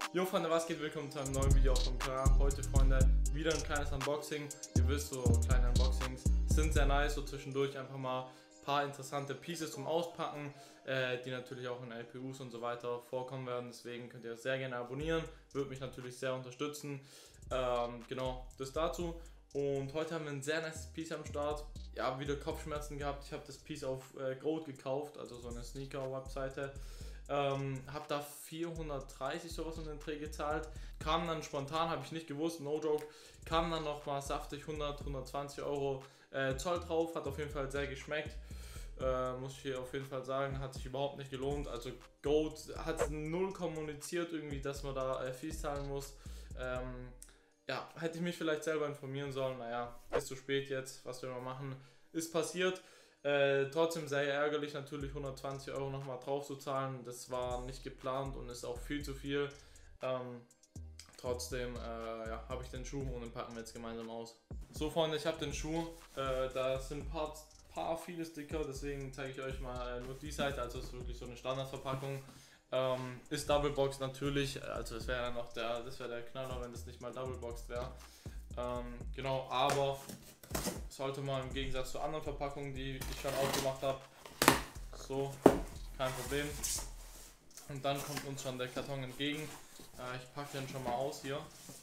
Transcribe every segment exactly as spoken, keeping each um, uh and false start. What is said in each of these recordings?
Jo Freunde, was geht? Willkommen zu einem neuen Video auf dem Kanal. Heute, Freunde, wieder ein kleines Unboxing. Ihr wisst, so kleine Unboxings sind sehr nice, so zwischendurch einfach mal ein paar interessante Pieces zum Auspacken, äh, die natürlich auch in L P Us und so weiter vorkommen werden. Deswegen könnt ihr sehr gerne abonnieren, würde mich natürlich sehr unterstützen. Ähm, genau, das dazu. Und heute haben wir ein sehr nice Piece am Start. Ja, wieder Kopfschmerzen gehabt. Ich habe das Piece auf äh, Goat gekauft, also so eine Sneaker-Webseite. Ähm, habe da vierhundertdreißig sowas um den Dreh gezahlt. Kam dann spontan, habe ich nicht gewusst, no joke. Kam dann noch mal saftig hundert, hundertzwanzig Euro äh, Zoll drauf. Hat auf jeden Fall sehr geschmeckt. Äh, muss ich hier auf jeden Fall sagen, hat sich überhaupt nicht gelohnt. Also Goat hat null kommuniziert irgendwie, dass man da äh, Fees zahlen muss. Ähm, ja, hätte ich mich vielleicht selber informieren sollen. Naja, ist zu spät jetzt, was wir mal machen, ist passiert. Äh, trotzdem sehr ärgerlich natürlich hundertzwanzig Euro nochmal drauf zu zahlen. Das war nicht geplant und ist auch viel zu viel. Ähm, trotzdem äh, ja, habe ich den Schuh und den packen wir jetzt gemeinsam aus. So Freunde, ich habe den Schuh. Äh, da sind ein paar, paar viele Sticker, deswegen zeige ich euch mal äh, nur die Seite. Also es ist wirklich so eine Standardverpackung. Ähm, ist Double Box natürlich, also das wäre ja noch der, das wäre der Knaller, wenn das nicht mal Double Boxed wäre. Ähm, genau, aber sollte man im Gegensatz zu anderen Verpackungen, die ich schon aufgemacht habe, so, kein Problem. Und dann kommt uns schon der Karton entgegen. Äh, ich packe den schon mal aus hier.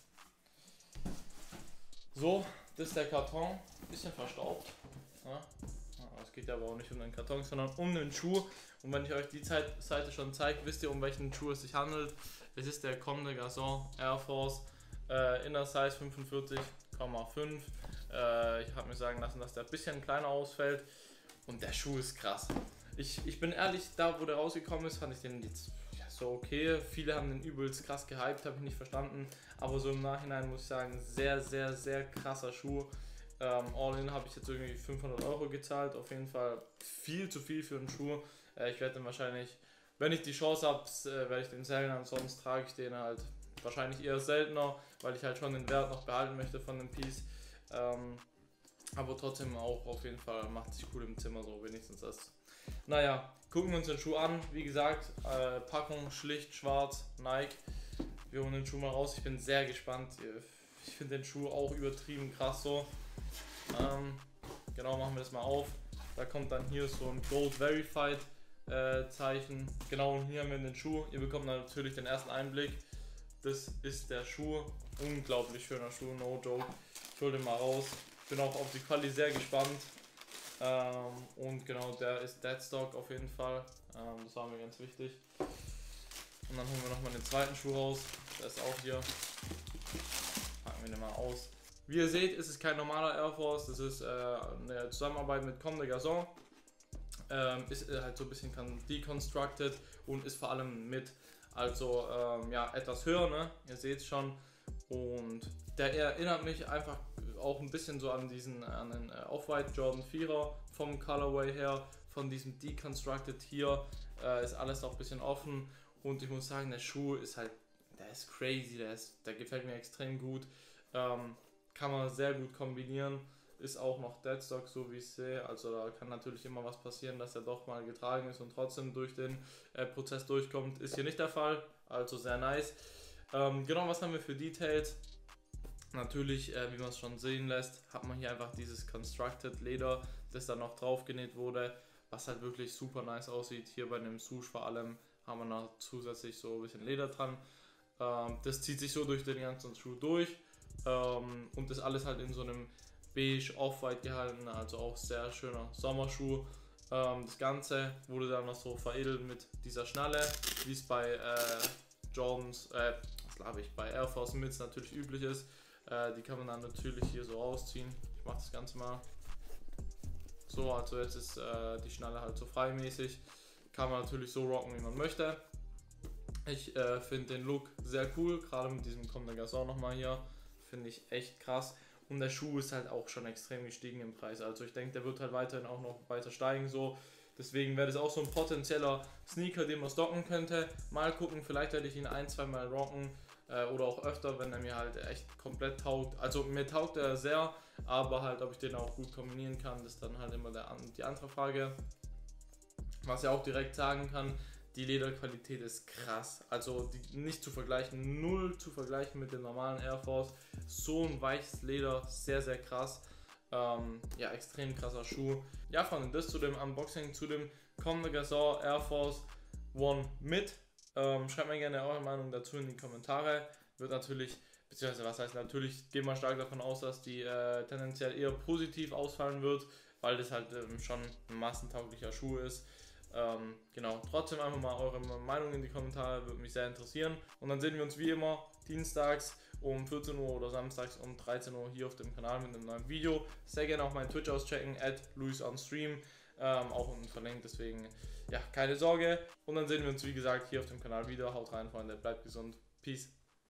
So, das ist der Karton, bisschen verstaubt. Ja. Es geht aber auch nicht um den Karton, sondern um den Schuh. Und wenn ich euch die Seite schon zeige, wisst ihr, um welchen Schuh es sich handelt. Es ist der Comme des Garçons Air Force äh, Inner Size fünfundvierzig Komma fünf. Äh, ich habe mir sagen lassen, dass der ein bisschen kleiner ausfällt. Und der Schuh ist krass. Ich, ich bin ehrlich, da wo der rausgekommen ist, fand ich den jetzt ja, so okay. Viele haben den übelst krass gehypt, habe ich nicht verstanden. Aber so im Nachhinein muss ich sagen, sehr, sehr, sehr krasser Schuh. Ähm, all in habe ich jetzt irgendwie fünfhundert Euro gezahlt. Auf jeden Fall viel zu viel für einen Schuh. Äh, ich werde den wahrscheinlich, wenn ich die Chance habe, äh, werde ich den sellen. Ansonsten trage ich den halt wahrscheinlich eher seltener, weil ich halt schon den Wert noch behalten möchte von dem Piece. Ähm, aber trotzdem auch auf jeden Fall macht sich cool im Zimmer, so wenigstens das. Naja, gucken wir uns den Schuh an. Wie gesagt, äh, Packung schlicht schwarz, Nike. Wir holen den Schuh mal raus. Ich bin sehr gespannt. Ich finde den Schuh auch übertrieben krass so. Ähm, genau, machen wir das mal auf. Da kommt dann hier so ein Gold Verified äh, Zeichen. Genau, und hier haben wir den Schuh. Ihr bekommt natürlich den ersten Einblick. Das ist der Schuh. Unglaublich schöner Schuh, no joke. Ich hole den mal raus. Bin auch auf die Quali sehr gespannt. Ähm, und genau, der ist Deadstock auf jeden Fall. Ähm, das war mir ganz wichtig. Und dann holen wir nochmal den zweiten Schuh raus. Der ist auch hier. Packen wir den mal aus. Wie ihr seht, ist es kein normaler Air Force. Das ist äh, eine Zusammenarbeit mit Comme des Garçons. Ähm, ist halt so ein bisschen deconstructed und ist vor allem mit, also ähm, ja, etwas höher, ne? Ihr seht es schon. Und der erinnert mich einfach auch ein bisschen so an diesen an den äh, Off-White Jordan vierer vom Colorway her, von diesem Deconstructed hier äh, ist alles noch ein bisschen offen und ich muss sagen, der Schuh ist halt, der ist crazy, der, ist, der gefällt mir extrem gut, ähm, kann man sehr gut kombinieren, ist auch noch Deadstock, so wie ich sehe, also da kann natürlich immer was passieren, dass er doch mal getragen ist und trotzdem durch den äh, Prozess durchkommt, ist hier nicht der Fall, also sehr nice. Ähm, genau, was haben wir für Details? Natürlich, äh, wie man es schon sehen lässt, hat man hier einfach dieses Constructed Leder, das dann noch drauf genäht wurde, was halt wirklich super nice aussieht. Hier bei dem Swoosh vor allem haben wir noch zusätzlich so ein bisschen Leder dran. Ähm, das zieht sich so durch den ganzen Schuh durch ähm, und ist alles halt in so einem beige Off-White gehalten, also auch sehr schöner Sommerschuh. Ähm, das Ganze wurde dann noch so veredelt mit dieser Schnalle, wie es bei äh, Jordans, äh, was glaube ich, bei Air Force Mids natürlich üblich ist. Äh, die kann man dann natürlich hier so rausziehen. Ich mache das Ganze mal. So, also jetzt ist äh, die Schnalle halt so freimäßig. Kann man natürlich so rocken, wie man möchte. Ich äh, finde den Look sehr cool, gerade mit diesem Comme des Garçons nochmal hier. Finde ich echt krass. Und der Schuh ist halt auch schon extrem gestiegen im Preis. Also ich denke, der wird halt weiterhin auch noch weiter steigen so. Deswegen wäre das auch so ein potenzieller Sneaker, den man stocken könnte. Mal gucken, vielleicht werde ich ihn ein, zwei Mal rocken. Äh, oder auch öfter, wenn er mir halt echt komplett taugt. Also mir taugt er sehr, aber halt, ob ich den auch gut kombinieren kann, ist dann halt immer der, die andere Frage. Was ich auch direkt sagen kann, Die Lederqualität ist krass, also die, nicht zu vergleichen, null zu vergleichen mit dem normalen Air Force. So ein weiches Leder, sehr sehr krass. Ähm, ja, extrem krasser Schuh. Ja, Freunde, das zu dem Unboxing, zu dem kommenden Gasol Air Force One mit. Ähm, schreibt mir gerne eure Meinung dazu in die Kommentare. Wird natürlich, beziehungsweise was heißt natürlich, gehen wir stark davon aus, dass die äh, tendenziell eher positiv ausfallen wird, weil das halt ähm, schon ein massentauglicher Schuh ist. Ähm, genau, trotzdem einfach mal eure Meinung in die Kommentare, würde mich sehr interessieren. Und dann sehen wir uns wie immer dienstags um vierzehn Uhr oder samstags um dreizehn Uhr hier auf dem Kanal mit einem neuen Video. Sehr gerne auch meinen Twitch auschecken, at luisonstream, ähm, auch unten verlinkt, deswegen ja, keine Sorge. Und dann sehen wir uns wie gesagt hier auf dem Kanal wieder. Haut rein, Freunde, bleibt gesund, peace.